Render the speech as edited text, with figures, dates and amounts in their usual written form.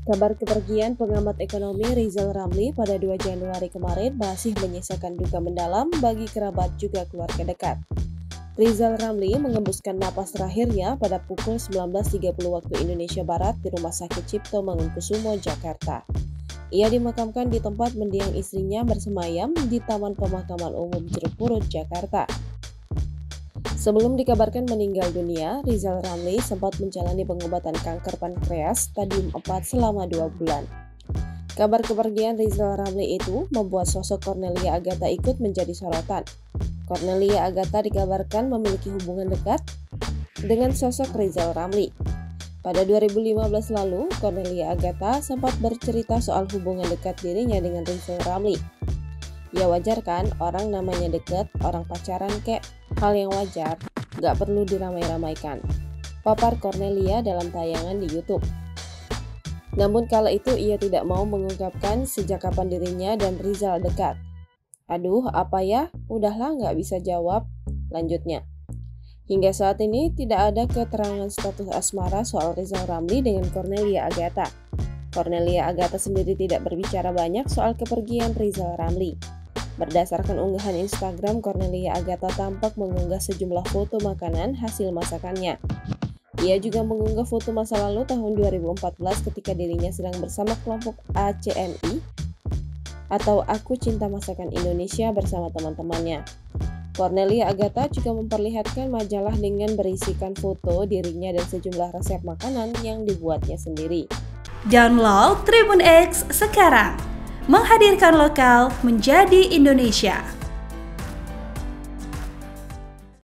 Kabar kepergian pengamat ekonomi Rizal Ramli pada 2 Januari kemarin masih menyisakan duka mendalam bagi kerabat juga keluarga dekat. Rizal Ramli mengembuskan napas terakhirnya pada pukul 19.30 waktu Indonesia Barat di Rumah Sakit Cipto Mangunkusumo, Jakarta. Ia dimakamkan di tempat mendiang istrinya bersemayam di Taman Pemakaman Umum Jeruk Purut, Jakarta. Sebelum dikabarkan meninggal dunia, Rizal Ramli sempat menjalani pengobatan kanker pankreas stadium 4 selama 2 bulan. Kabar kepergian Rizal Ramli itu membuat sosok Cornelia Agatha ikut menjadi sorotan. Cornelia Agatha dikabarkan memiliki hubungan dekat dengan sosok Rizal Ramli. Pada 2015 lalu, Cornelia Agatha sempat bercerita soal hubungan dekat dirinya dengan Rizal Ramli. Ya wajar kan, orang namanya deket, orang pacaran kek, hal yang wajar, gak perlu diramai-ramaikan, papar Cornelia dalam tayangan di YouTube. Namun kala itu ia tidak mau mengungkapkan sejak kapan dirinya dan Rizal dekat. Aduh, apa ya? Udahlah, gak bisa jawab, lanjutnya. Hingga saat ini tidak ada keterangan status asmara soal Rizal Ramli dengan Cornelia Agatha. Cornelia Agatha sendiri tidak berbicara banyak soal kepergian Rizal Ramli. Berdasarkan unggahan Instagram, Cornelia Agatha tampak mengunggah sejumlah foto makanan hasil masakannya. Ia juga mengunggah foto masa lalu tahun 2014 ketika dirinya sedang bersama kelompok ACMI atau Aku Cinta Masakan Indonesia bersama teman-temannya. Cornelia Agatha juga memperlihatkan majalah dengan berisikan foto dirinya dan sejumlah resep makanan yang dibuatnya sendiri. Download Tribun X sekarang, menghadirkan lokal menjadi Indonesia.